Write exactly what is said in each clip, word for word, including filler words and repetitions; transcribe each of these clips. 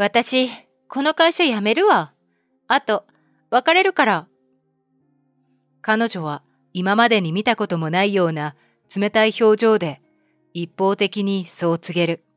私、この会社辞めるわ。あと、別れるから。彼女は今までに見たこともないような冷たい表情で一方的にそう告げる。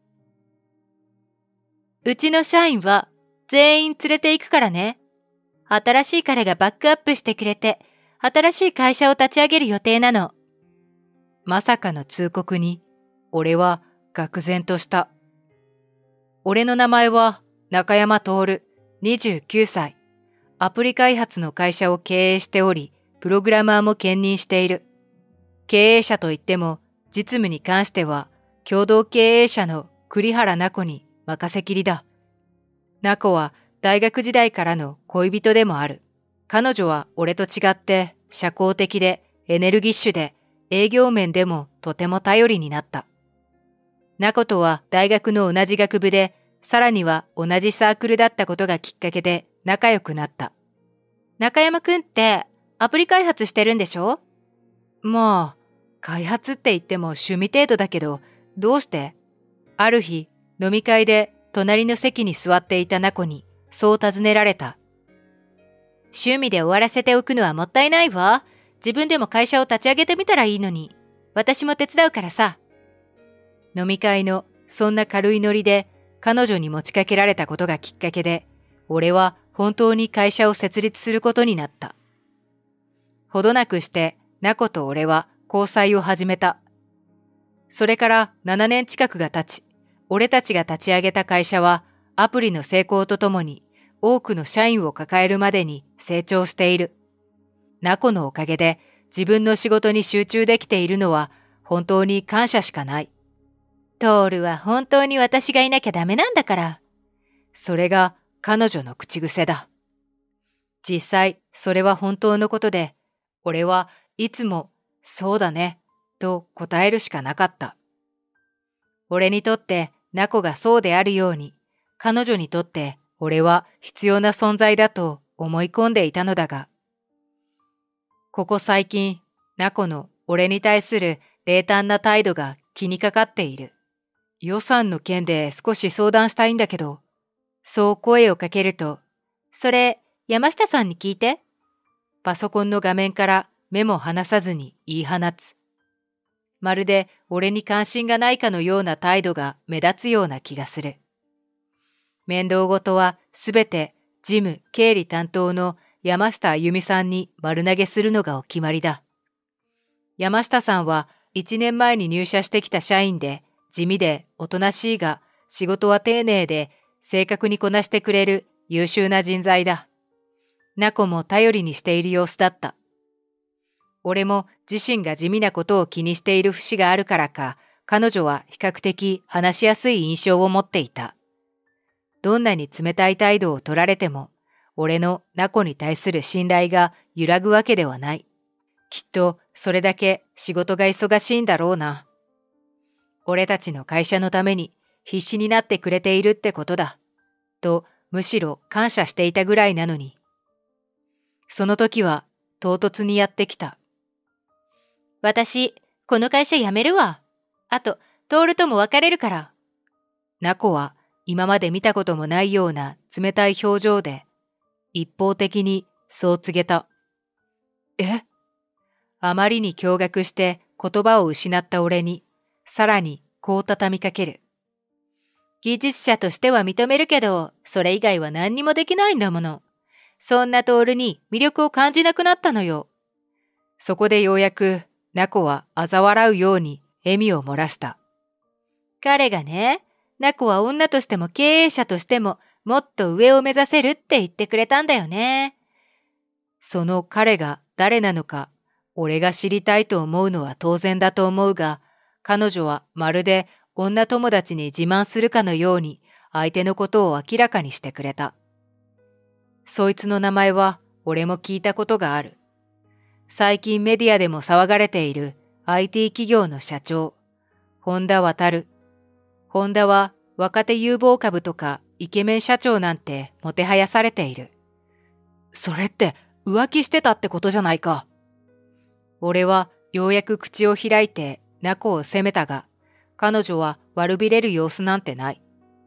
うちの社員は全員連れて行くからね。新しい彼がバックアップしてくれて、新しい会社を立ち上げる予定なの。まさかの通告に、俺は愕然とした。俺の名前は中山徹、にじゅうきゅうさい。アプリ開発の会社を経営しており、プログラマーも兼任している。経営者といっても、実務に関しては、共同経営者の栗原奈子に任せきりだ。奈子は大学時代からの恋人でもある。彼女は俺と違って社交的でエネルギッシュで営業面でもとても頼りになった。奈子とは大学の同じ学部で、さらには同じサークルだったことがきっかけで仲良くなった。中山くんってアプリ開発してるんでしょ？まあ、開発って言っても趣味程度だけど、どうして？ある日、飲み会で隣の席に座っていた奈子にそう尋ねられた。趣味で終わらせておくのはもったいないわ。自分でも会社を立ち上げてみたらいいのに。私も手伝うからさ。飲み会のそんな軽いノリで彼女に持ちかけられたことがきっかけで、俺は本当に会社を設立することになった。ほどなくして奈子と俺は交際を始めた。それからななねん近くが経ち、俺たちが立ち上げた会社はアプリの成功とともに多くの社員を抱えるまでに成長している。奈子のおかげで自分の仕事に集中できているのは本当に感謝しかない。トールは本当に私がいなきゃダメなんだから。それが彼女の口癖だ。実際それは本当のことで、俺はいつもそうだねと答えるしかなかった。俺にとって奈子がそうであるように、彼女にとって俺は必要な存在だと思い込んでいたのだが、ここ最近、奈子の俺に対する冷淡な態度が気にかかっている。予算の件で少し相談したいんだけど、そう声をかけると、それ山下さんに聞いて。パソコンの画面から目も離さずに言い放つ。まるで俺に関心がないかのような態度が目立つような気がする。面倒事はすべて事務経理担当の山下あゆみさんに丸投げするのがお決まりだ。山下さんはいちねんまえに入社してきた社員で、地味でおとなしいが仕事は丁寧で正確にこなしてくれる優秀な人材だ。奈子も頼りにしている様子だった。俺も自身が地味なことを気にしている節があるからか、彼女は比較的話しやすい印象を持っていた。どんなに冷たい態度を取られても、俺の奈子に対する信頼が揺らぐわけではない。きっとそれだけ仕事が忙しいんだろうな。俺たちの会社のために必死になってくれているってことだ。と、むしろ感謝していたぐらいなのに。その時は唐突にやってきた。私、この会社辞めるわ。あと、徹とも別れるから。奈子は今まで見たこともないような冷たい表情で、一方的にそう告げた。え？あまりに驚愕して言葉を失った俺に、さらにこう畳みかける。技術者としては認めるけど、それ以外は何にもできないんだもの。そんな徹に魅力を感じなくなったのよ。そこでようやく、奈子は嘲笑うように笑みを漏らした。彼がね、奈子は女としても経営者としても、もっと上を目指せるって言ってくれたんだよね。その彼が誰なのか、俺が知りたいと思うのは当然だと思うが、彼女はまるで女友達に自慢するかのように相手のことを明らかにしてくれた。そいつの名前は俺も聞いたことがある。最近メディアでも騒がれている アイティー 企業の社長、本田航。本田は若手有望株とかイケメン社長なんてもてはやされている。それって浮気してたってことじゃないか。俺はようやく口を開いて奈子を責めたが、彼女は悪びれる様子なんてない。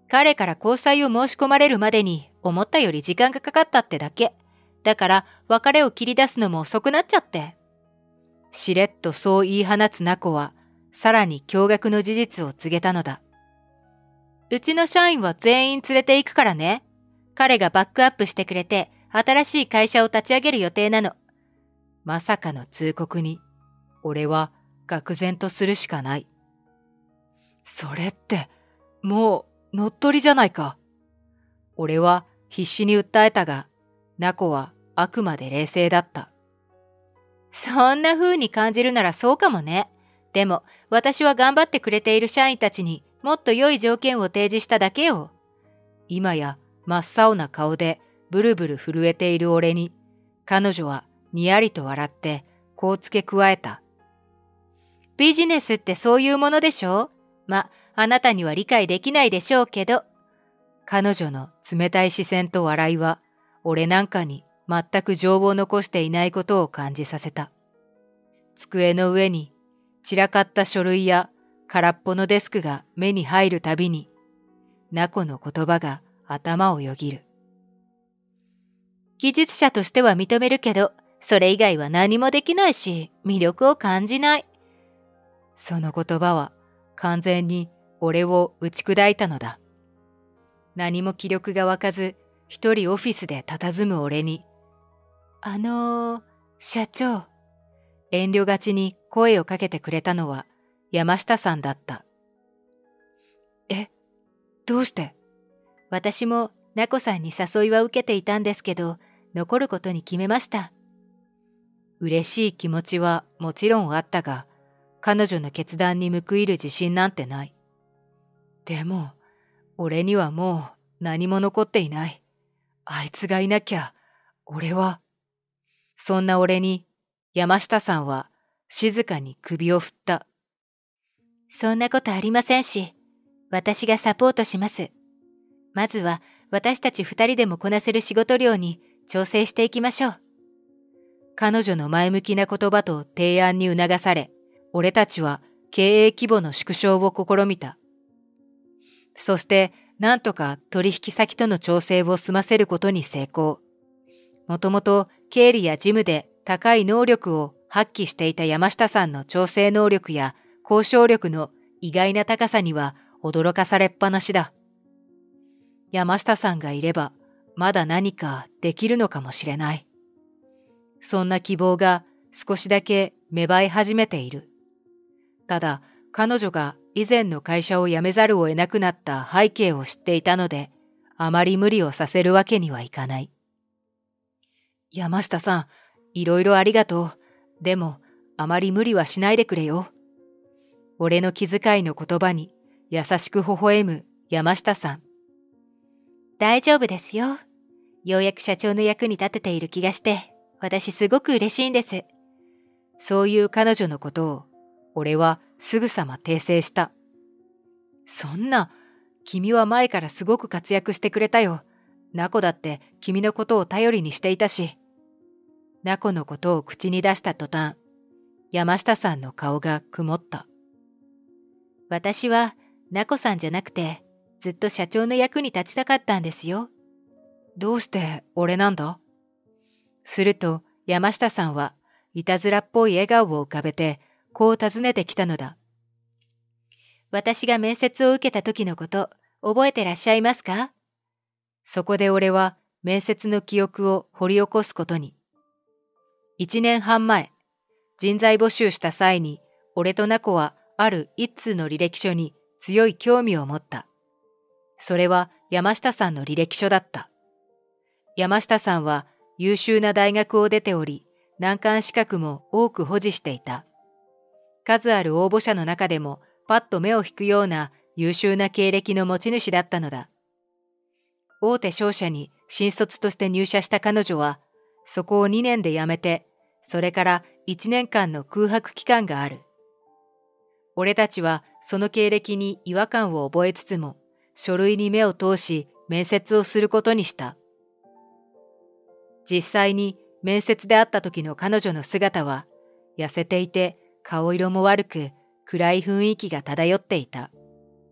彼から交際を申し込まれるまでに思ったより時間がかかったってだけ。だから別れを切り出すのも遅くなっちゃって。しれっとそう言い放つナコは、さらに驚愕の事実を告げたのだ。うちの社員は全員連れて行くからね。彼がバックアップしてくれて、新しい会社を立ち上げる予定なの。まさかの通告に、俺は愕然とするしかない。それって、もう乗っ取りじゃないか。俺は必死に訴えたが、ナコはあくまで冷静だった。そんな風に感じるならそうかもね。でも私は頑張ってくれている社員たちにもっと良い条件を提示しただけよ。今や真っ青な顔でブルブル震えている俺に、彼女はにやりと笑ってこう付け加えた。ビジネスってそういうものでしょ？ま、あなたには理解できないでしょうけど。彼女の冷たい視線と笑いは、俺なんかに全く情を残していないことを感じさせた。机の上に散らかった書類や空っぽのデスクが目に入るたびに、ナコの言葉が頭をよぎる。技術者としては認めるけど、それ以外は何もできないし、魅力を感じない。その言葉は完全に俺を打ち砕いたのだ。何も気力が湧かず、一人オフィスで佇む俺に、あのー、社長。遠慮がちに声をかけてくれたのは山下さんだった。え、どうして？私もナコさんに誘いは受けていたんですけど、残ることに決めました。嬉しい気持ちはもちろんあったが、彼女の決断に報いる自信なんてない。でも、俺にはもう何も残っていない。あいつがいなきゃ、俺は。そんな俺に、山下さんは静かに首を振った。そんなことありませんし、私がサポートします。まずは私たち二人でもこなせる仕事量に調整していきましょう。彼女の前向きな言葉と提案に促され、俺たちは経営規模の縮小を試みた。そしてなんとか取引先との調整を済ませることに成功。もともと経理や事務で高い能力を発揮していた山下さんの調整能力や交渉力の意外な高さには驚かされっぱなしだ。山下さんがいればまだ何かできるのかもしれない。そんな希望が少しだけ芽生え始めている。ただ彼女が以前の会社を辞めざるを得なくなった背景を知っていたので、あまり無理をさせるわけにはいかない。山下さん、いろいろありがとう。でも、あまり無理はしないでくれよ。俺の気遣いの言葉に優しく微笑む山下さん。大丈夫ですよ。ようやく社長の役に立てている気がして、私すごく嬉しいんです。そういう彼女のことを、俺はすぐさま訂正した。そんな、君は前からすごく活躍してくれたよ。ナコだって君のことを頼りにしていたし。ナコのことを口に出した途端、山下さんの顔が曇った。私はナコさんじゃなくて、ずっと社長の役に立ちたかったんですよ。どうして俺なんだ？すると山下さんはいたずらっぽい笑顔を浮かべてこう尋ねてきたのだ。私が面接を受けた時のこと覚えてらっしゃいますか？そこで俺は面接の記憶を掘り起こすことに。一年半前、人材募集した際に俺とナコはある一通の履歴書に強い興味を持った。それは山下さんの履歴書だった。山下さんは優秀な大学を出ており、難関資格も多く保持していた。数ある応募者の中でもパッと目を引くような優秀な経歴の持ち主だったのだ。大手商社に新卒として入社した彼女は、そこをにねんで辞めて、それからいちねんかんの空白期間がある。俺たちはその経歴に違和感を覚えつつも、書類に目を通し面接をすることにした。実際に面接で会った時の彼女の姿は、痩せていて顔色も悪く暗い雰囲気が漂っていた。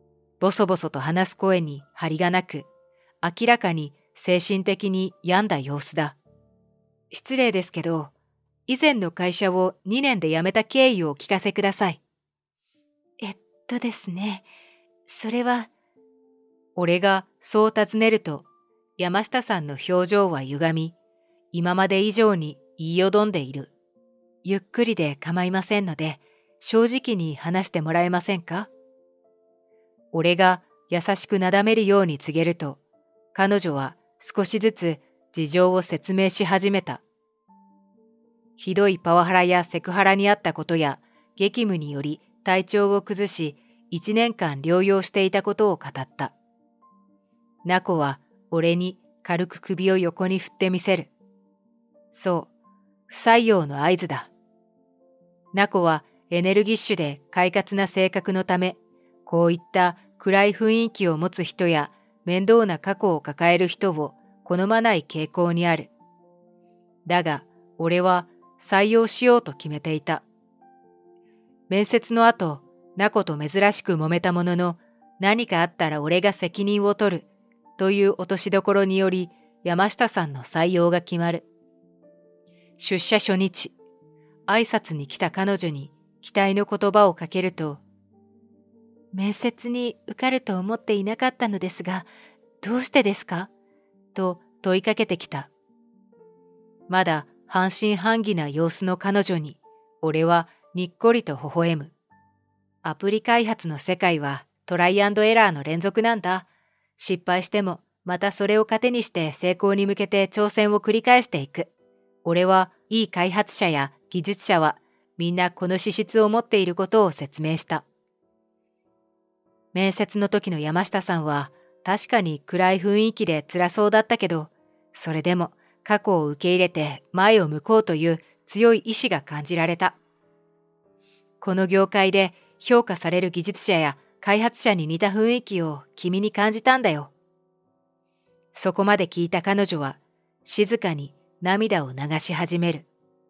ボソボソと話す声に張りがなく、明らかに精神的に病んだ様子だ。失礼ですけど、以前の会社をにねんで辞めた経緯をお聞かせください。 えっとですね、それは… 俺がそう尋ねると、山下さんの表情は歪み、今まで以上に言いよどんでいる。ゆっくりで構いませんので、正直に話してもらえませんか？俺が優しくなだめるように告げると、彼女は少しずつ事情を説明し始めた。ひどいパワハラやセクハラにあったことや、激務により体調を崩し、一年間療養していたことを語った。ナコは俺に軽く首を横に振ってみせる。そう、不採用の合図だ。ナコはエネルギッシュで快活な性格のため、こういった暗い雰囲気を持つ人や面倒な過去を抱える人を好まない傾向にある。だが、俺は採用しようと決めていた。面接の後、ナコと珍しく揉めたものの、何かあったら俺が責任を取るという落としどころにより、山下さんの採用が決まる。出社初日、挨拶に来た彼女に期待の言葉をかけると、 面接に受かると思っていなかったのですが、どうしてですか？ と問いかけてきた。まだ半信半疑な様子の彼女に、俺はにっこりと微笑む。アプリ開発の世界はトライアンドエラーの連続なんだ。失敗してもまたそれを糧にして成功に向けて挑戦を繰り返していく。俺はいい開発者や技術者はみんなこの資質を持っていることを説明した。面接の時の山下さんは確かに暗い雰囲気で辛そうだったけど、それでも過去を受け入れて前を向こうという強い意志が感じられた。この業界で評価される技術者や開発者に似た雰囲気を君に感じたんだよ。そこまで聞いた彼女は静かに涙を流し始める。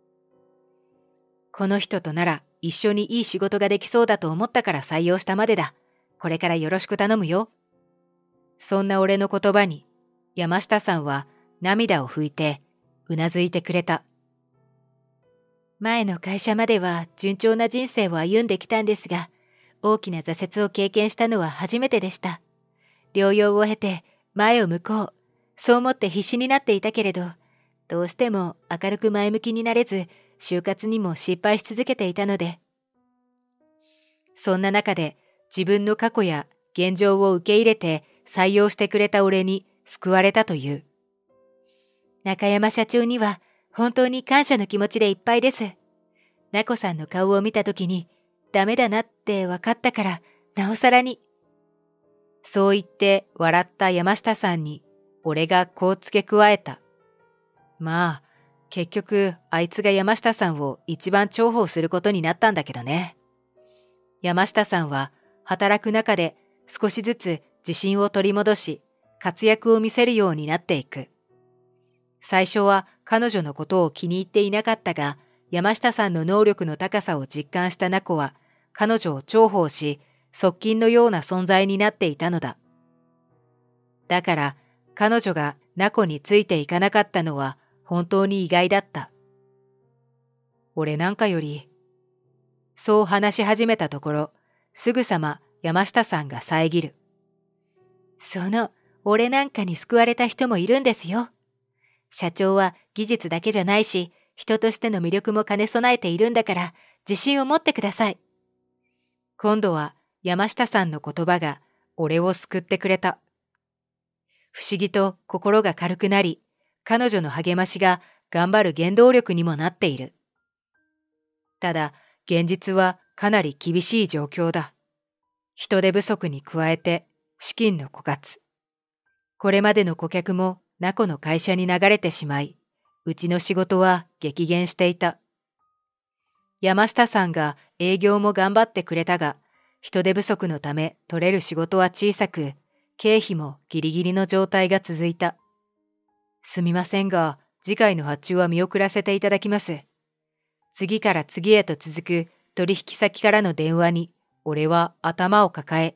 この人となら一緒にいい仕事ができそうだと思ったから採用したまでだ。これからよろしく頼むよ。そんな俺の言葉に山下さんは涙を拭いてうなずいてくれた。 前の会社までは順調な人生を歩んできたんですが、大きな挫折を経験したのは初めてでした。療養を経て前を向こう、そう思って必死になっていたけれど、どうしても明るく前向きになれず、就活にも失敗し続けていたので。 そんな中で自分の過去や現状を受け入れて採用してくれた俺に救われたという。 中山社長には本当に感謝の気持ちでいっぱいです。ナコさんの顔を見たときにダメだなって分かったから、なおさらに。 そう言って笑った山下さんに俺がこう付け加えた。まあ、結局あいつが山下さんを一番重宝することになったんだけどね。山下さんは働く中で少しずつ自信を取り戻し、活躍を見せるようになっていく。最初は彼女のことを気に入っていなかったが、山下さんの能力の高さを実感したナコは、彼女を重宝し、側近のような存在になっていたのだ。だから、彼女がナコについていかなかったのは本当に意外だった。俺なんかより、そう話し始めたところ、すぐさま山下さんが遮る。 その、俺なんかに救われた人もいるんですよ。社長は技術だけじゃないし、人としての魅力も兼ね備えているんだから、自信を持ってください。 今度は山下さんの言葉が俺を救ってくれた。不思議と心が軽くなり、彼女の励ましが頑張る原動力にもなっている。ただ、現実はかなり厳しい状況だ。人手不足に加えて資金の枯渇。これまでの顧客もナコの会社に流れてしまい、うちの仕事は激減していた。山下さんが営業も頑張ってくれたが、人手不足のため取れる仕事は小さく、経費もギリギリの状態が続いた。すみませんが、次回の発注は見送らせていただきます。次から次へと続く取引先からの電話に、俺は頭を抱え、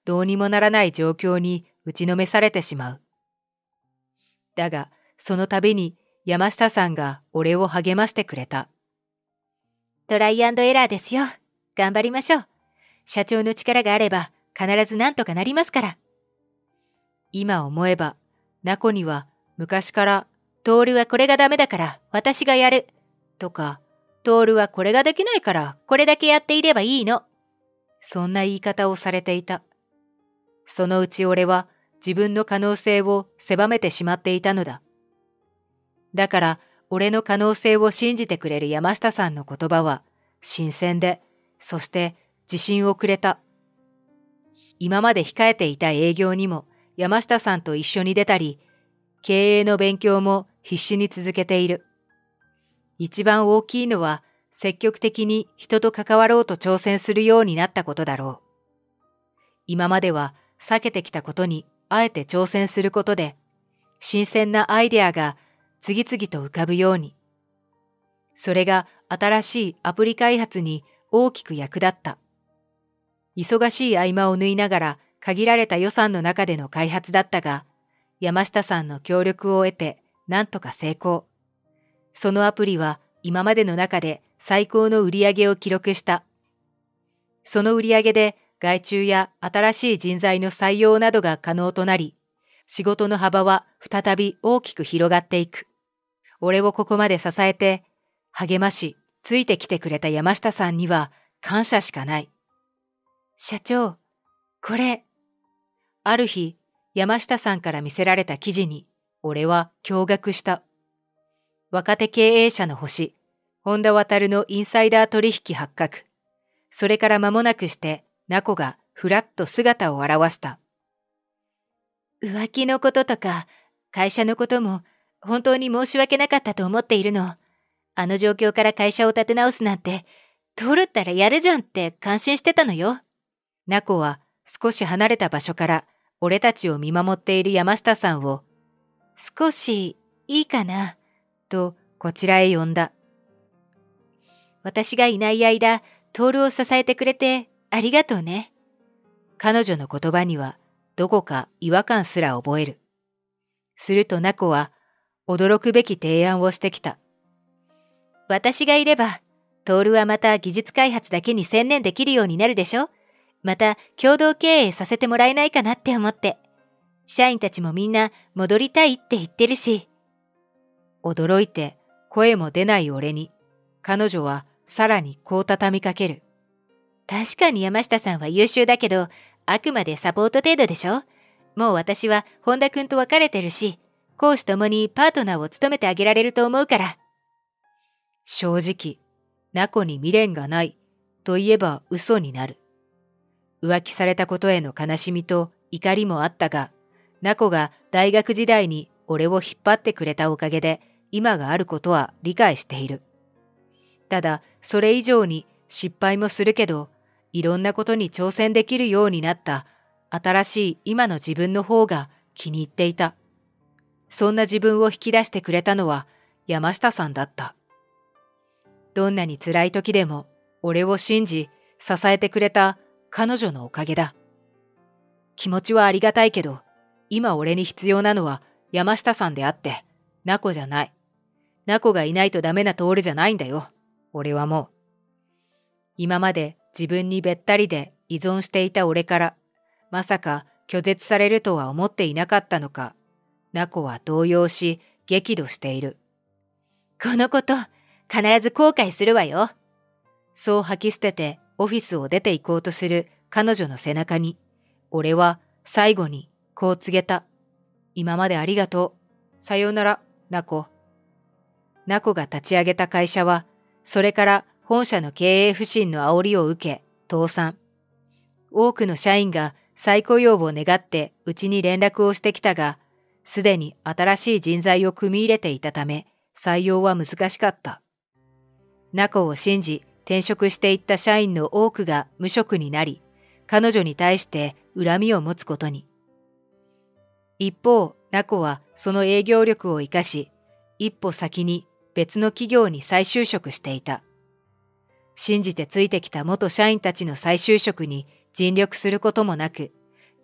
どうにもならない状況に打ちのめされてしまう。だが、その度に山下さんが俺を励ましてくれた。 トライアンドエラーですよ。頑張りましょう。社長の力があれば必ずなんとかなりますから。 今思えば、ナコには昔からトールはこれがダメだから私がやる。とか、トールはこれができないからこれだけやっていればいいの。 そんな言い方をされていた。そのうち俺は自分の可能性を狭めてしまっていたのだ。だから俺の可能性を信じてくれる山下さんの言葉は新鮮で、そして自信をくれた。今まで控えていた営業にも山下さんと一緒に出たり、経営の勉強も必死に続けている。一番大きいのは積極的に人と関わろうと挑戦するようになったことだろう。今までは避けてきたことにあえて挑戦することで、新鮮なアイデアが次々と浮かぶように。それが新しいアプリ開発に大きく役立った。忙しい合間を縫いながら限られた予算の中での開発だったが、山下さんの協力を得てなんとか成功。そのアプリは今までの中で最高の売り上げを記録した。その売り上げで外注や新しい人材の採用などが可能となり、仕事の幅は再び大きく広がっていく。俺をここまで支えて、励まし、ついてきてくれた山下さんには感謝しかない。 社長、これ。 ある日、山下さんから見せられた記事に、俺は驚愕した。若手経営者の星、本田航のインサイダー取引発覚。それから間もなくして、ナコがふらっと姿を現した。 浮気のこととか、会社のことも、本当に申し訳なかったと思っているの。あの状況から会社を立て直すなんて、通るったらやるじゃんって感心してたのよ。 ナコは少し離れた場所から俺たちを見守っている山下さんを、 少しいいかな、 とこちらへ呼んだ。 私がいない間、トールを支えてくれてありがとうね。 彼女の言葉にはどこか違和感すら覚える。するとナコは驚くべき提案をしてきた。 私がいれば、トールはまた技術開発だけに専念できるようになるでしょ。また共同経営させてもらえないかなって思って。社員たちもみんな戻りたいって言ってるし。 驚いて声も出ない俺に、彼女はさらにこう畳みかける。 確かに山下さんは優秀だけど、あくまでサポート程度でしょ。もう私は本田くんと別れてるし、公私ともにパートナーを務めてあげられると思うから。 正直、ナコに未練がないと言えば嘘になる。浮気されたことへの悲しみと怒りもあったが、ナコが大学時代に俺を引っ張ってくれたおかげで今があることは理解している。ただそれ以上に失敗もするけど、いろんなことに挑戦できるようになった新しい今の自分の方が気に入っていた。そんな自分を引き出してくれたのは山下さんだった。どんなに辛い時でも俺を信じ支えてくれた彼女のおかげだ。気持ちはありがたいけど、今俺に必要なのは山下さんであって、ナコじゃない。ナコがいないとダメなトールじゃないんだよ。俺はもう。今まで自分にべったりで依存していた俺から、まさか拒絶されるとは思っていなかったのか。ナコは動揺し、激怒している。 このこと、必ず後悔するわよ。 そう吐き捨ててオフィスを出て行こうとする彼女の背中に、俺は最後にこう告げた。今までありがとう。さようなら、ナコ。ナコが立ち上げた会社は、それから本社の経営不振の煽りを受け、倒産。多くの社員が再雇用を願ってうちに連絡をしてきたが、すでに新しい人材を組み入れていたため、採用は難しかった。ナコを信じ転職していった社員の多くが無職になり、彼女に対して恨みを持つことに。一方、ナコはその営業力を生かし、一歩先に別の企業に再就職していた。信じてついてきた元社員たちの再就職に尽力することもなく、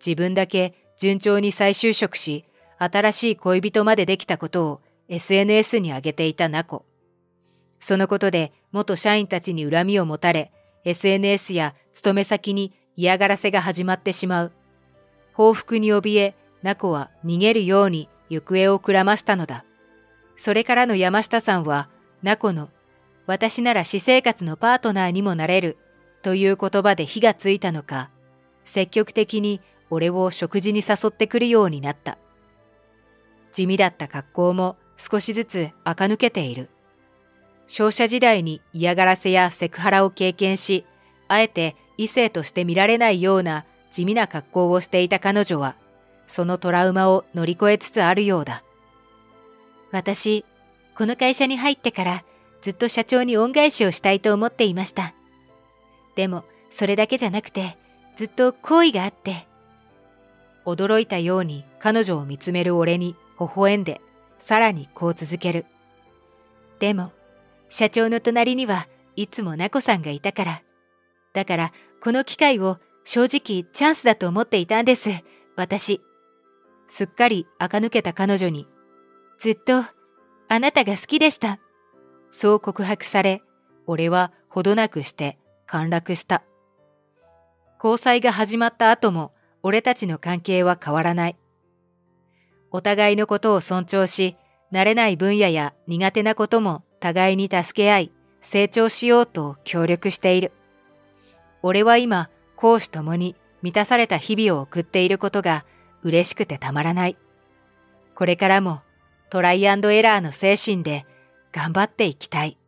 自分だけ順調に再就職し、新しい恋人までできたことを エスエヌエス に上げていたナコ。そのことで元社員たちに恨みを持たれ、エスエヌエス や勤め先に嫌がらせが始まってしまう。報復に怯え、ナコは逃げるように行方をくらましたのだ。それからの山下さんは、ナコの、私なら私生活のパートナーにもなれる、という言葉で火がついたのか、積極的に俺を食事に誘ってくるようになった。地味だった格好も少しずつ垢抜けている。商社時代に嫌がらせやセクハラを経験し、あえて異性として見られないような地味な格好をしていた彼女は、そのトラウマを乗り越えつつあるようだ。 私、この会社に入ってからずっと社長に恩返しをしたいと思っていました。でも、それだけじゃなくて、ずっと好意があって。 驚いたように彼女を見つめる俺に微笑んで、さらにこう続ける。 でも、社長の隣にはいつもナコさんがいたから。だから、この機会を正直チャンスだと思っていたんです、私。 すっかり垢抜けた彼女に、 ずっと、あなたが好きでした。 そう告白され、俺はほどなくして陥落した。交際が始まった後も、俺たちの関係は変わらない。お互いのことを尊重し、慣れない分野や苦手なことも互いに助け合い、成長しようと協力している。俺は今、公私ともに満たされた日々を送っていることが嬉しくてたまらない。これからもトライアンドエラーの精神で頑張っていきたい。